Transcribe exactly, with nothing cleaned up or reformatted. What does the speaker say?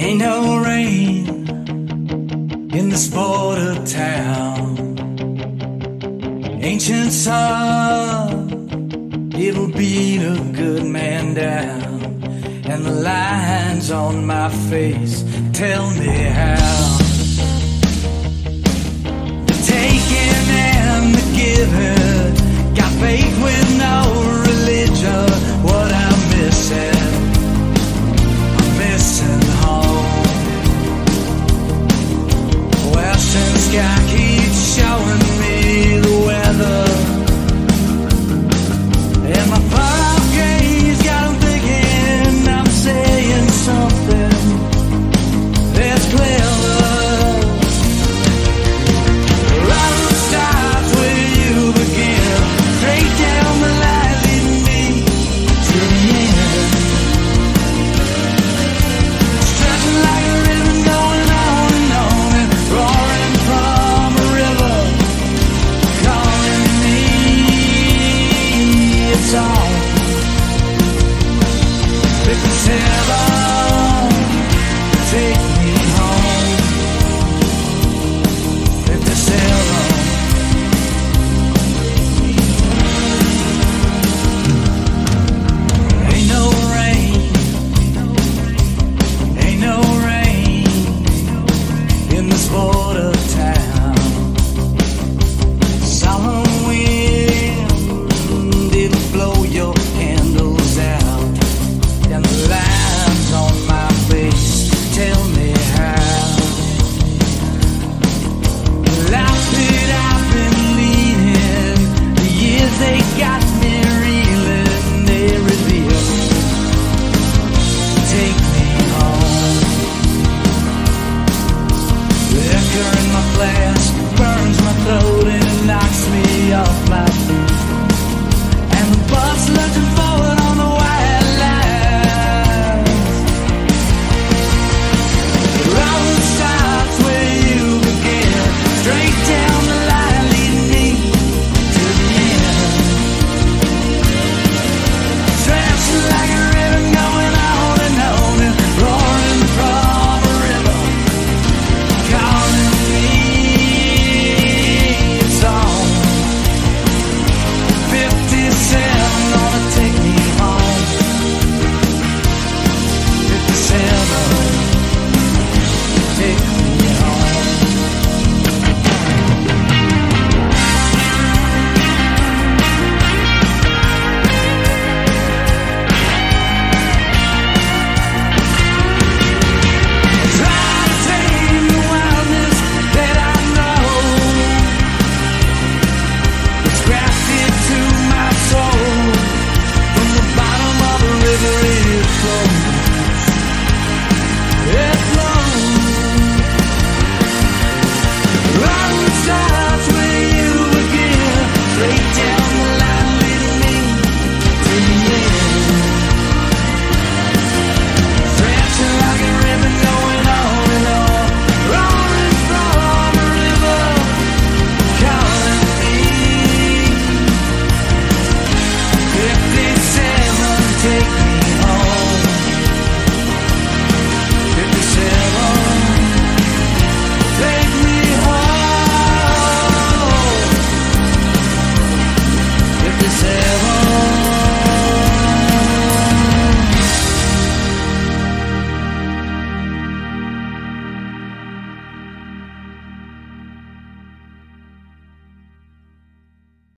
Ain't no rain in this border town. Ancient sun, it'll beat a good man down. And the lines on my face tell me how. The taking and the giving, got faith with no religion. What I'm missing, I'm missing home. Western sky keeps showing me the weather, and my far-off gaze got 'em thinking I'm saying something that's clever. Life starts where you begin, straight down the line leading me to the end. Stretching like a ribbon going on and on, and roaring from a river calling me. It's on fifty-seven, take me home. fifty-seven. Ain't no rain, ain't no rain in this border town. Solemn wind, it'll blow your candles out, and the lines on my face tell me how. The life that I've been leading, the years they got me reeling, they reveal. Take me home. The liquor in my glass